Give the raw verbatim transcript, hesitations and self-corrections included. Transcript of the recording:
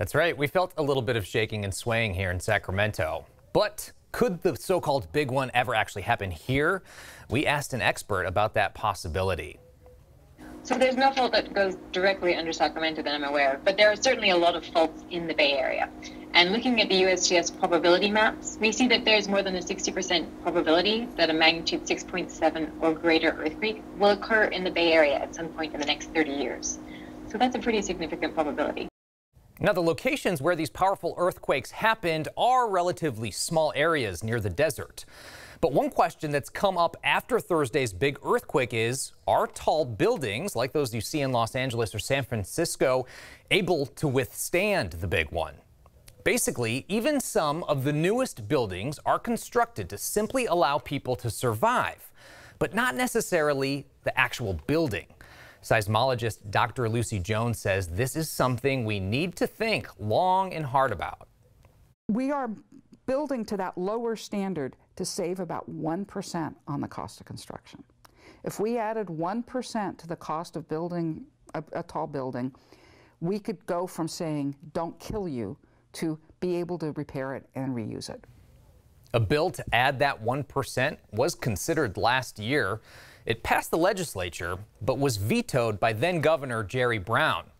That's right. We felt a little bit of shaking and swaying here in Sacramento. But could the so-called big one ever actually happen here? We asked an expert about that possibility. So there's no fault that goes directly under Sacramento that I'm aware of, but there are certainly a lot of faults in the Bay Area. And looking at the U S G S probability maps, we see that there's more than a sixty percent probability that a magnitude six point seven or greater earthquake will occur in the Bay Area at some point in the next thirty years. So that's a pretty significant probability. Now, the locations where these powerful earthquakes happened are relatively small areas near the desert. But one question that's come up after Thursday's big earthquake is, are tall buildings like those you see in Los Angeles or San Francisco able to withstand the big one? Basically, even some of the newest buildings are constructed to simply allow people to survive, but not necessarily the actual building. Seismologist Doctor Lucy Jones says this is something we need to think long and hard about. We are building to that lower standard to save about one percent on the cost of construction. If we added one percent to the cost of building a, a tall building, we could go from saying, don't kill you, to be able to repair it and reuse it. A bill to add that one percent was considered last year. It passed the legislature, but was vetoed by then Governor Jerry Brown.